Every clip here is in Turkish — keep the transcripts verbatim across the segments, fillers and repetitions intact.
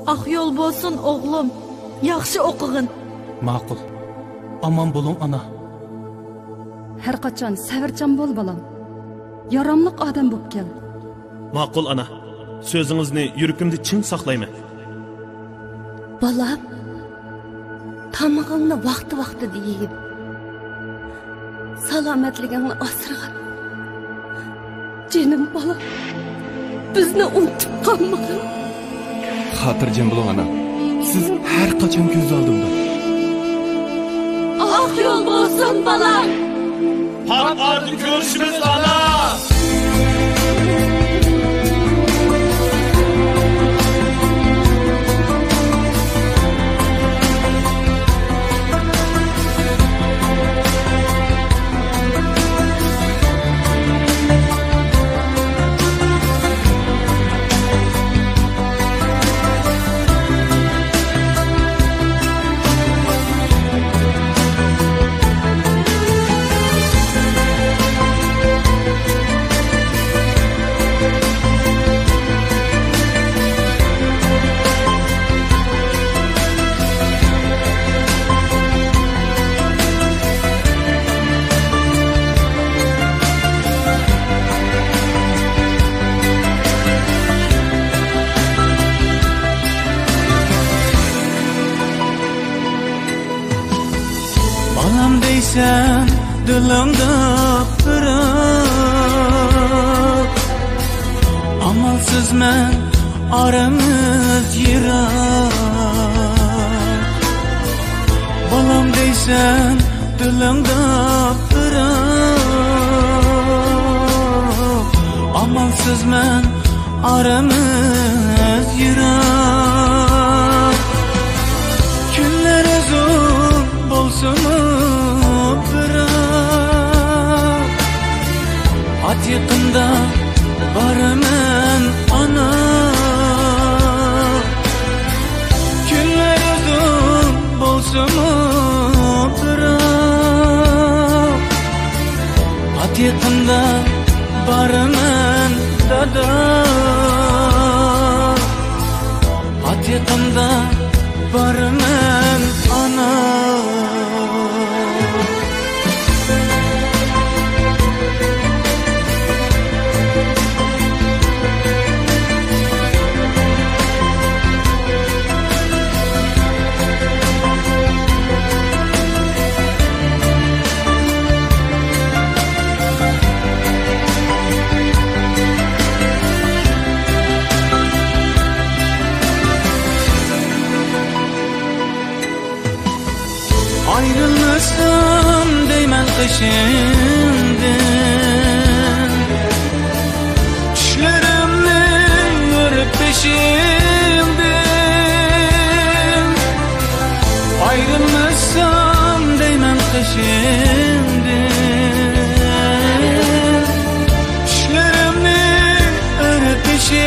Ak yol bolsun oğlum. Yaxşı oqığın. Maqul. Aman bulun ana. Her qaçan səvircan bol balam. Yaramlıq adam boп kel. Maqul ana. Sözünüzni yürükümde çın saklayma. Balam. Tamağını vakti vakti deyip. Salametliğini asırgan. Canım balam. Bizni unutup kalmagın. Hatırcam bulun ana. Siz her kaçan göz aldımda. Ak yol bolsun balam. Hak ardı görüşümüz ana. Sen dilimde bırak Amalsız men aramız yirak Balam deysen dilimde bırak Amalsız men aramız yirak Günler uzun bolsun At yakında varımın ana Günler uzun bolsun bırak At yakında varımın dada At yakında varımın ana Ayrılmasam değmen peşinden Düşlerimle yürüp peşinden Ayrılmasam değmen peşinden Düşlerimle yürüp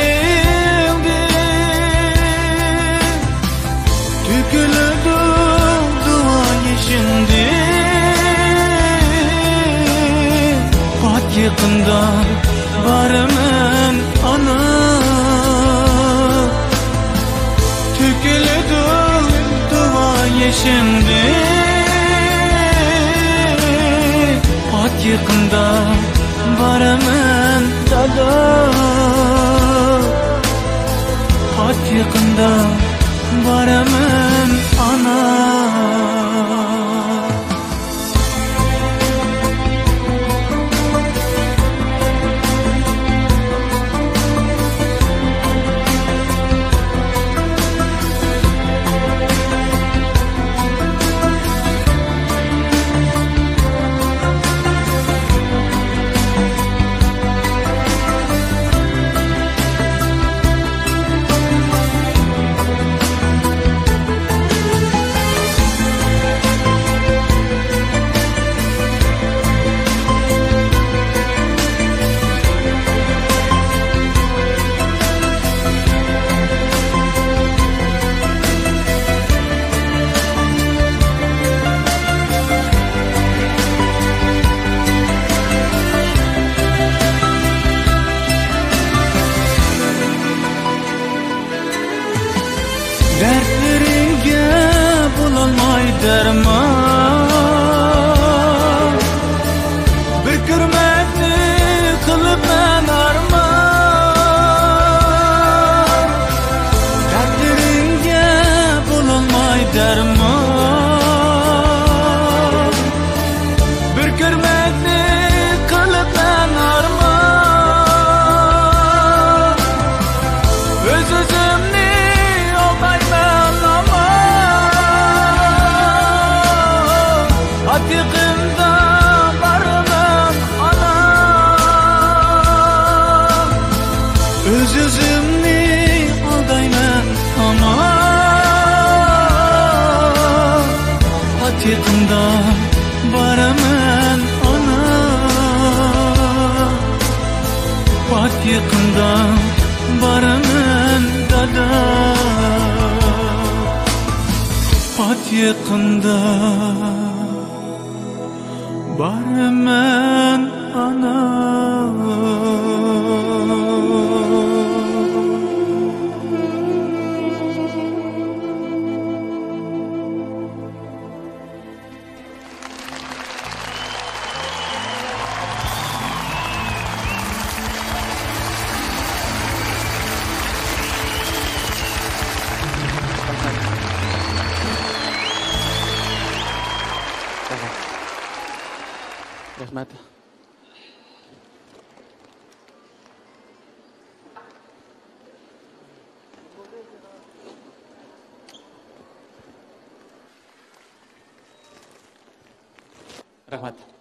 peşinden Tükülüdü Şimdi Pat yakında varımın ana Tükülüdü duayı şimdi Pat yakında varımın dada Pat yakında varımın ana Dertlerimge bulalmay derman, bir kirmekni kılıp ben arman. Dertlerimge bulalmay derman, bir kirmekni kılıp ben arman. Öz özümni aldayman aman, atiqimda barman ana. Öz özümni aldayman aman, atiqimda baraman ana. Atiqimda baraman dada, atiqimda baraman ana. Rahmat. Rahmat.